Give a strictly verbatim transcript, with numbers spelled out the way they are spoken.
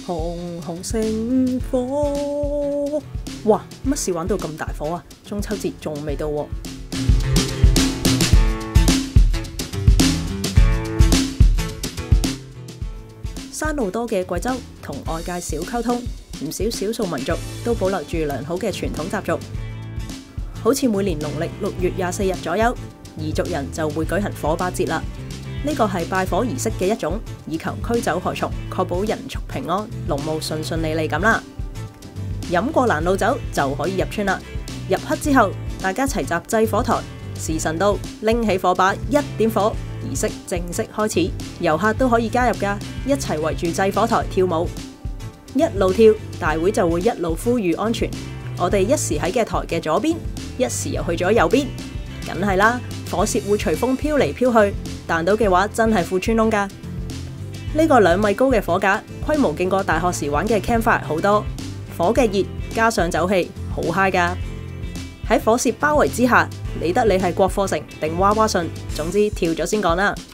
紅紅星火，哇！乜事玩到咁大火啊？中秋節仲未到喎。山路多嘅貴州同外界少溝通，唔少少數民族都保留住良好嘅傳統習俗，好似每年農曆六月廿四日左右，彝族人就會舉行火把節啦。呢個係拜火儀式嘅一種，以求驅走害蟲，確保人畜平安、農務順順利利咁啦。飲過攔路酒就可以入村啦。入黑之後，大家齊集祭火台，時辰到，拎起火把一點火，儀式正式開始。遊客都可以加入㗎，一齊圍住祭火台跳舞。一路跳，大會就會一路呼籲安全。我哋一時喺嘅台嘅左邊，一時又去咗右邊，梗係啦。火舌會隨風飄嚟飄去，彈到嘅話真係褲穿窿㗎。呢個兩米高嘅火架，規模勁過大學時玩嘅 campfire 好多。火嘅熱加上酒氣，好嗨㗎。喺火舌包圍之下，理得你係國貨城定娃娃信，總之跳咗先講啦。